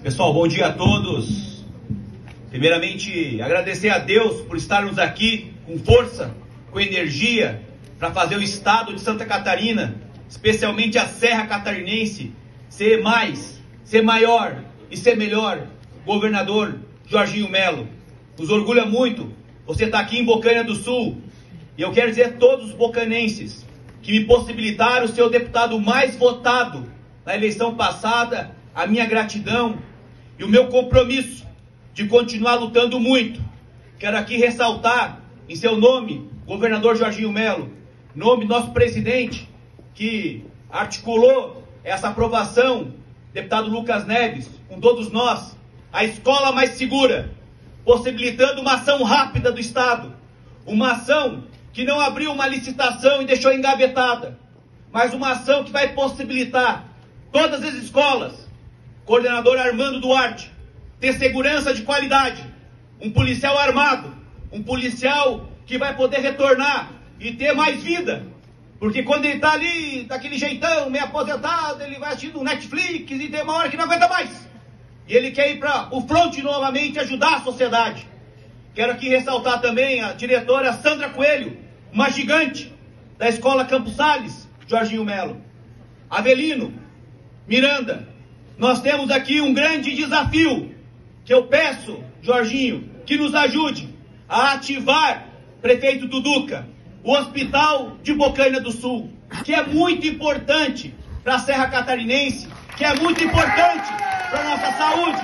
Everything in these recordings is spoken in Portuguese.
Pessoal, bom dia a todos. Primeiramente, agradecer a Deus por estarmos aqui com força, com energia, para fazer o estado de Santa Catarina, especialmente a Serra Catarinense, ser mais, ser maior e ser melhor. Governador Jorginho Melo, nos orgulha muito você estar aqui em Bocaina do Sul. E eu quero dizer a todos os bocanenses que me possibilitaram ser o deputado mais votado na eleição passada, a minha gratidão e o meu compromisso de continuar lutando muito. Quero aqui ressaltar, em seu nome, governador Jorginho Melo, nome do nosso presidente, que articulou essa aprovação, deputado Lucas Neves, com todos nós, a escola mais segura, possibilitando uma ação rápida do Estado, uma ação que não abriu uma licitação e deixou engavetada, mas uma ação que vai possibilitar todas as escolas, coordenador Armando Duarte, ter segurança de qualidade, um policial armado, um policial que vai poder retornar e ter mais vida, porque quando ele está ali, daquele jeitão, meio aposentado, ele vai assistindo Netflix e tem uma hora que não aguenta mais, e ele quer ir para o front novamente, ajudar a sociedade. Quero aqui ressaltar também a diretora Sandra Coelho, uma gigante da Escola Campos Sales, Jorginho Melo. Avelino, Miranda, nós temos aqui um grande desafio, que eu peço, Jorginho, que nos ajude a ativar, prefeito Duduca, o Hospital de Bocaina do Sul, que é muito importante para a Serra Catarinense, que é muito importante para a nossa saúde.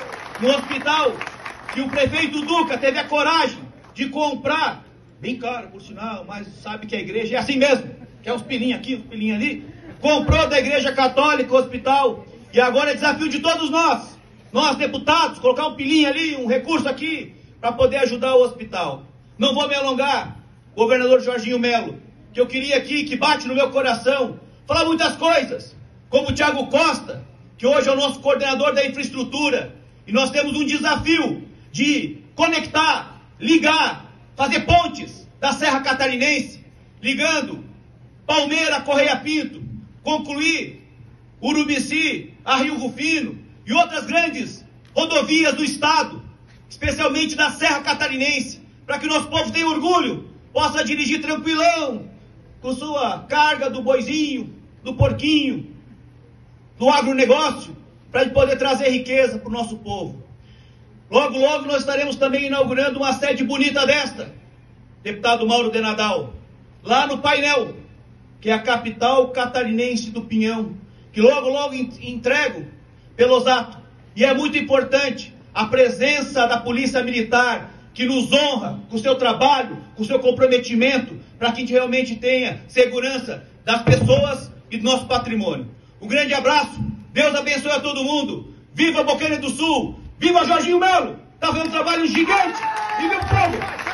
No hospital que o prefeito Duduca teve a coragem de comprar, bem caro por sinal, mas sabe que a igreja é assim mesmo, que é uns pilinhos aqui, uns pilinhos ali, comprou da Igreja Católica o hospital, e agora é desafio de todos nós deputados, colocar um pilinho ali, um recurso aqui, para poder ajudar o hospital. Não vou me alongar, governador Jorginho Melo, que eu queria aqui, que bate no meu coração, falar muitas coisas, como o Thiago Costa, que hoje é o nosso coordenador da infraestrutura, e nós temos um desafio de conectar, ligar, fazer pontes da Serra Catarinense, ligando Palmeira, Correia Pinto, concluir Urubici, a Rio Rufino e outras grandes rodovias do estado, especialmente da Serra Catarinense, para que o nosso povo tenha orgulho, possa dirigir tranquilão, com sua carga do boizinho, do porquinho, do agronegócio, para poder trazer riqueza para o nosso povo. Logo, logo nós estaremos também inaugurando uma sede bonita desta, deputado Mauro de Nadal, lá no Painel, que é a capital catarinense do Pinhão, que logo, logo entrego pelo Zato. E é muito importante a presença da Polícia Militar, que nos honra com o seu trabalho, com o seu comprometimento, para que a gente realmente tenha segurança das pessoas e do nosso patrimônio. Um grande abraço, Deus abençoe a todo mundo, viva Bocaina do Sul, viva Jorginho Melo, está fazendo um trabalho gigante, e meu povo!